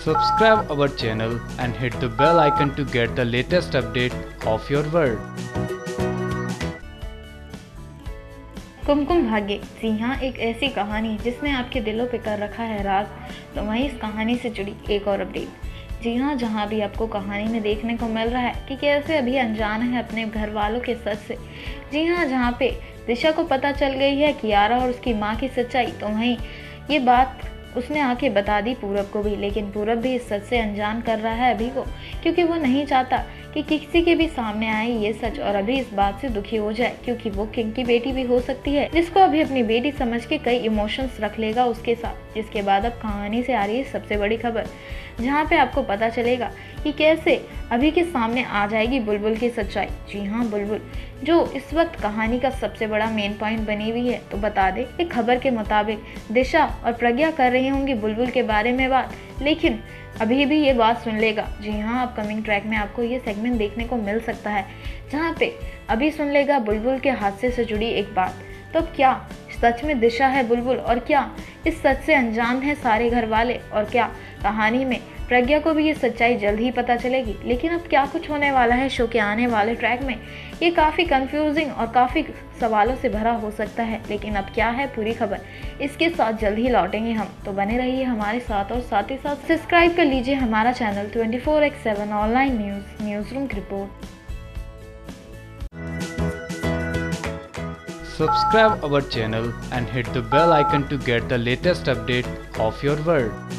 Subscribe our channel and hit the bell icon to get the latest update of your world. Kumkum Bhagya. जी हाँ, एक ऐसी कहानी जिसने आपके दिलों पे कर रखा है राज। तो वहीं इस कहानी से जुड़ी एक और अपडेट। जी हाँ, जहाँ भी आपको कहानी में देखने को मिल रहा है कि कैसे अभी अनजान है अपने घर वालों के सच से। जी हाँ, जहाँ पे दिशा को पता चल गई है कियारा और उसकी माँ की सच्चाई, तो वहीं ये बात उसने आके बता दी पूरब को भी। लेकिन पूरब भी इस सच से अनजान कर रहा है अभी को, क्योंकि वो नहीं चाहता कि किसी के भी सामने आए ये सच और अभी इस बात से दुखी हो जाए, क्योंकि वो किंग की बेटी भी हो सकती है, जिसको अभी अपनी बेटी समझ के कई इमोशंस रख लेगा उसके साथ। जिसके बाद अब कहानी से आ रही है सबसे बड़ी खबर, जहाँ पे आपको पता चलेगा कि कैसे अभी के सामने आ जाएगी बुलबुल की सच्चाई। जी हाँ, बुलबुल जो इस वक्त कहानी का सबसे बड़ा मेन पॉइंट बनी हुई है। तो बता दे, एक खबर के मुताबिक दिशा और प्रज्ञा कर रही होंगी बुलबुल के बारे में बात, लेकिन अभी भी ये बात सुन लेगा। जी हाँ, अपकमिंग ट्रैक में आपको ये सेगमेंट देखने को मिल सकता है, जहाँ पे अभी सुन लेगा बुलबुल के हादसे से जुड़ी एक बात। तो क्या सच में दिशा है बुलबुल, और क्या इस सच से अनजान है सारे घर वाले, और क्या कहानी में प्रज्ञा को भी ये सच्चाई जल्द ही पता चलेगी। लेकिन अब क्या कुछ होने वाला है शो के आने वाले ट्रैक में, ये काफ़ी कंफ्यूजिंग और काफ़ी सवालों से भरा हो सकता है। लेकिन अब क्या है पूरी खबर, इसके साथ जल्द ही लौटेंगे हम। तो बने रहिए हमारे साथ और साथ ही साथ सब्सक्राइब कर लीजिए हमारा channel 24x7 online news room की report. Subscribe our channel and hit the bell icon to get the latest update of your world.